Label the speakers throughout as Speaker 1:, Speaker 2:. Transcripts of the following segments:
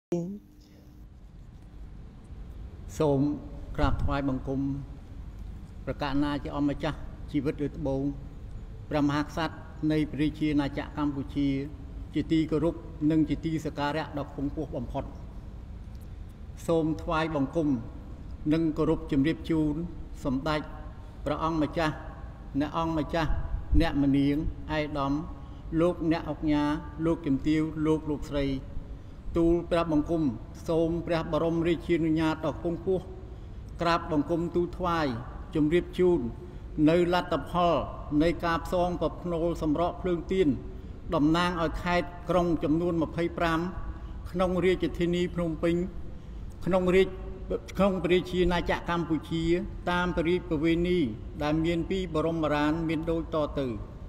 Speaker 1: សូមក្រាបថ្វាយបង្គំប្រកាសណាជាអមម្ចាស់ជីវិតឬត្បូងព្រះមហាក្សត្រនៃព្រះរាជាណាចក្រកម្ពុជាជាទីគោរពនិងជាទីសក្ការៈដ៏ខ្ពង់ខ្ពស់បំផុតសូមថ្វាយបង្គំនិងគោរពជំរាបជូនសម្ដេចព្រះអង្គម្ចាស់អ្នកអង្គម្ចាស់អ្នកមនាងឯកឧត្តមលោកអ្នកអង្គការលោកជំទាវលោកស្រីទូលព្រះបង្គំសូមព្រះបរមរាជានុញ្ញាតដល់ខ្ពង់ខ្ពស់ក្រាបបង្គំទូលថ្វាយជំរាបជូននៅលទ្ធផលនៃការផ្សងប្រភ្នូលសម្រក់ភ្លើងទៀនតំណាងឲ្យខេត្តក្រុងចំនួន25ក្នុងរាជធានីភ្នំពេញក្នុងព្រះរាជាណាចក្រកម្ពុជាតាមព្រះរាជប្រវេណីដែលមានពីបរមរានមានដូចតទៅ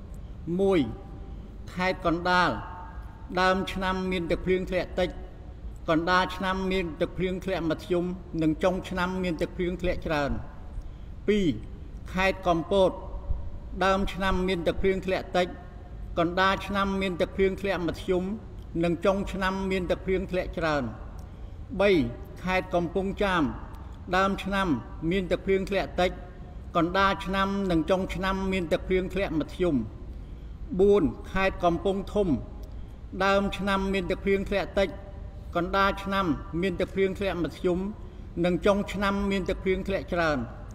Speaker 1: 1ខេត្តកណ្ដាលដើមឆ្នាំមានទឹកភ្លៀងធ្លាក់តិចកណ្ដាលឆ្នាំមានទឹកភ្លៀងធ្លាក់មធ្យមនិងចុងឆ្នាំមានទឹកភ្លៀងធ្លាក់ច្រើន2ខេត្តកំពតដើមឆ្នាំមានទឹកភ្លៀងធ្លាក់តិចកណ្ដាលឆ្នាំមានទឹកភ្លៀងធ្លាក់មធ្យមនិងចុងឆ្នាំមានទឹកភ្លៀងធ្លាក់ច្រើន3ខេត្តកំពង់ចាមដើមឆ្នាំមានទឹកភ្លៀងធ្លាក់តិចកណ្ដាលឆ្នាំនិងចុងឆ្នាំមានទឹកភ្លៀងធ្លាក់មធ្យម4ខេត្តកំពង់ធំដើមឆ្នាំមានទឹកភ្លៀងធ្លាក់តិចកណ្ដាលឆ្នាំមានទឹកភ្លៀងធ្លាក់មធ្យមនិងចុងឆ្នាំមានទឹកភ្លៀងធ្លាក់ច្រើន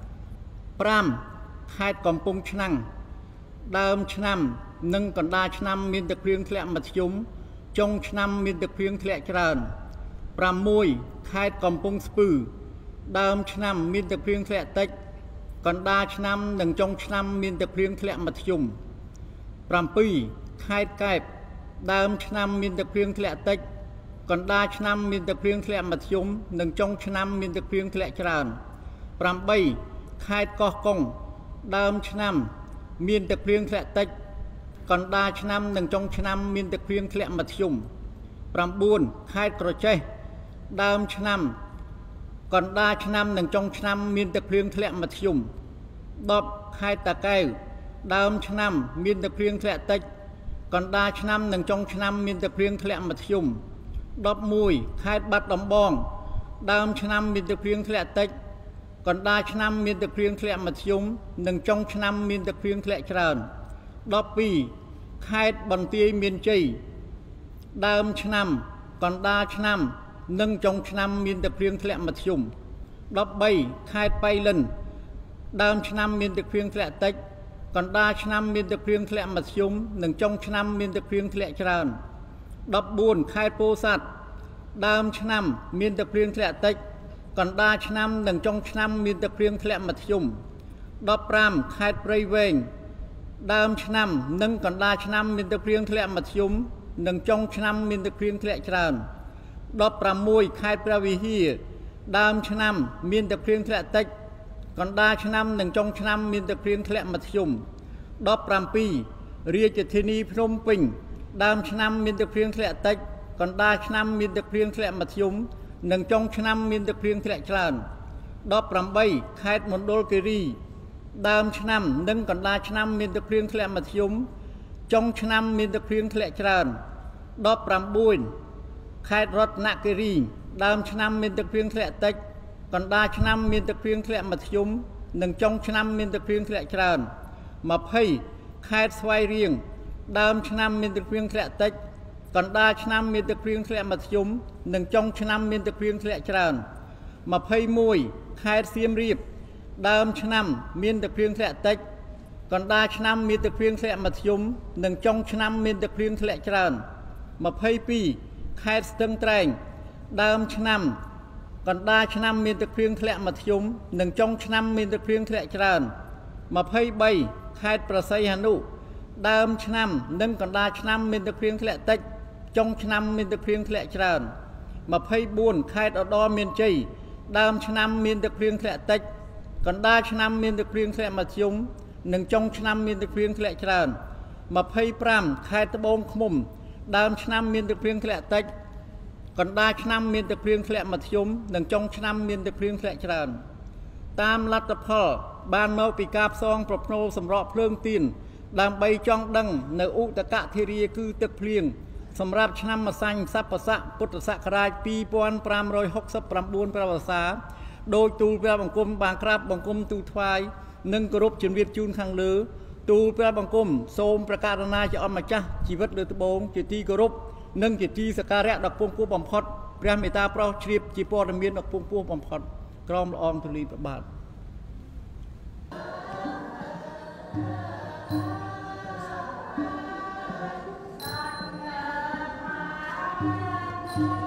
Speaker 1: 5ខេត្តកំពង់ឆ្នាំងដើមឆ្នាំនិងកណ្ដាលឆ្នាំមានទឹកភ្លៀងធ្លាក់មធ្យមចុងឆ្នាំមានទឹកភ្លៀងធ្លាក់ច្រើន6ខេត្តកំពង់ស្ពឺដើមឆ្នាំមានទឹកភ្លៀងធ្លាក់តិចកណ្ដាលឆ្នាំនិងចុងឆ្នាំមានទឹកភ្លៀងធ្លាក់មធ្យម7ខេត្តកែបដើមឆ្នាំមានទឹកភ្លៀងធ្លាក់តិចកណ្ដាលឆ្នាំមានទឹកភ្លៀងធ្លាក់មធ្យមនិងចុងឆ្នាំមានទឹកភ្លៀងធ្លាក់ច្រើន8ខេត្តកោះកុងដើមឆ្នាំមានទឹកភ្លៀងធ្លាក់តិចកណ្ដាលឆ្នាំនិងចុងឆ្នាំមានទឹកភ្លៀងធ្លាក់មធ្យម9ខេត្តក្រចេះដើមឆ្នាំកណ្ដាលឆ្នាំនិងចុងឆ្នាំមានទឹកភ្លៀងធ្លាក់មធ្យម10ខេត្តតាកែវដើមឆ្នាំមានទឹកភ្លៀងធ្លាក់តិចកណ្ដាលឆ្នាំនិងចុងឆ្នាំមានទឹកភ្លៀងធ្លាក់មធ្យម11ខេត្តបាត់ដំបងដើមឆ្នាំមានទឹកភ្លៀងធ្លាក់តិចកណ្ដាលឆ្នាំមានទឹកភ្លៀងធ្លាក់មធ្យមនិងចុងឆ្នាំមានទឹកភ្លៀងធ្លាក់ច្រើន12ខេត្តបន្ទាយមានជ័យដើមឆ្នាំកណ្ដាលឆ្នាំនិងចុងឆ្នាំមានទឹកភ្លៀងធ្លាក់មធ្យម13ខេត្តប៉ៃលិនដើមឆ្នាំមានទឹកភ្លៀងធ្លាក់តិចកណ្ដាលឆ្នាំមានទឹកភ្លៀងធ្លាក់មធ្យមនិងចុងឆ្នាំមានទឹកភ្លៀងធ្លាក់ច្រើន14ខេត្តពោធិ៍សាត់ដើមឆ្នាំមានទឹកភ្លៀងធ្លាក់តិចកណ្ដាលឆ្នាំនិងចុងឆ្នាំមានទឹកភ្លៀងធ្លាក់មធ្យម15ខេត្តព្រៃវែងដើមឆ្នាំនិងកណ្ដាលឆ្នាំមានទឹកភ្លៀងធ្លាក់មធ្យមនិងចុងឆ្នាំមានទឹកភ្លៀងធ្លាក់ច្រើន16ខេត្តព្រះវិហារដើមឆ្នាំមានទឹកភ្លៀងធ្លាក់តិចកណ្ដាលឆ្នាំនិងចុងឆ្នាំមានទឹកភ្លៀងធ្លាក់មធ្យម17រាជធានីភ្នំពេញដើមឆ្នាំមានទឹកភ្លៀងធ្លាក់តិចកណ្ដាលឆ្នាំមានទឹកភ្លៀងធ្លាក់មធ្យមនិងចុងឆ្នាំមានទឹកភ្លៀងធ្លាក់ច្រើន18ខេត្តមណ្ឌលគិរីដើមឆ្នាំនិងកណ្ដាលឆ្នាំមានទឹកភ្លៀងធ្លាក់មធ្យមចុងឆ្នាំមានទឹកភ្លៀងធ្លាក់ច្រើន19ខេត្តរតនគិរីដើមឆ្នាំមានទឹកភ្លៀងធ្លាក់តិចកណ្ដាលឆ្នាំមានទឹកភ្លៀងធ្លាក់មធ្យមនិងចុងឆ្នាំមានទឹកភ្លៀងធ្លាក់ច្រើន20ខេត្តស្វាយរៀងដើមឆ្នាំមានទឹកភ្លៀងធ្លាក់តិចកណ្ដាលឆ្នាំមានទឹកភ្លៀងធ្លាក់មធ្យមនិងចុងឆ្នាំមានទឹកភ្លៀងធ្លាក់ច្រើន21ខេត្តសៀមរាបដើមឆ្នាំមានទឹកភ្លៀងធ្លាក់តិចកណ្ដាលឆ្នាំមានទឹកភ្លៀងធ្លាក់មធ្យមនិងចុងឆ្នាំមានទឹកភ្លៀងធ្លាក់ច្រើន22ខេត្តស្ទឹងត្រែងដើមឆ្នាំកណ្ដាលឆ្នាំមានទឹកភ្លៀងធ្លាក់មធ្យមនិងចុងឆ្នាំមានទឹកភ្លៀងធ្លាក់ច្រើន23ខេត្តព្រះសីហនុដើមឆ្នាំនិងកណ្ដាលឆ្នាំមានទឹកភ្លៀងធ្លាក់តិចចុងឆ្នាំមានទឹកភ្លៀងធ្លាក់ច្រើន24ខេត្តឧត្តរមានជ័យដើមឆ្នាំមានទឹកភ្លៀងធ្លាក់តិចកណ្ដាលឆ្នាំមានទឹកភ្លៀងធ្លាក់មធ្យមនិងចុងឆ្នាំមានទឹកភ្លៀងធ្លាក់ច្រើន25ខេត្តត្បូងឃ្មុំដើមឆ្នាំមានទឹកភ្លៀងធ្លាក់តិចកណ្ដាលឆ្នាំមានទឹកភ្លៀងធ្លាក់មធ្យមនិងចុងឆ្នាំមានទឹកភ្លៀងធ្លាក់ច្រើនតាមលទ្ធផលបានមកពីការផ្សងប្រភ្នូលសម្រក់ភ្លើងទៀនដើម្បីចង់ដឹងនៅឧតកធារាគឺទឹកភ្លៀងសម្រាប់ឆ្នាំម្សាញ់ស័ព្ទស័កពុទ្ធសករាជ2569ព្រះវស្សាដោយទូលព្រះបង្គំបានក្រាបបង្គំទូលថ្វាយនិងគោរពជំរាបជូនខាងលើទូលព្រះបង្គំសូមប្រកាសណាជាអម្ចាស់ជីវិតលើត្បូងជាទីគោរពនិងជាទីសក្ការៈដ៏ខ្ពង់ខ្ពស់បំផុតព្រះមេត្តាប្រោសជ្រាបជាព័ត៌មានដ៏ខ្ពង់ខ្ពស់បំផុតក្រមល្អងទូលីព្រះបាទ
Speaker 2: Thank you.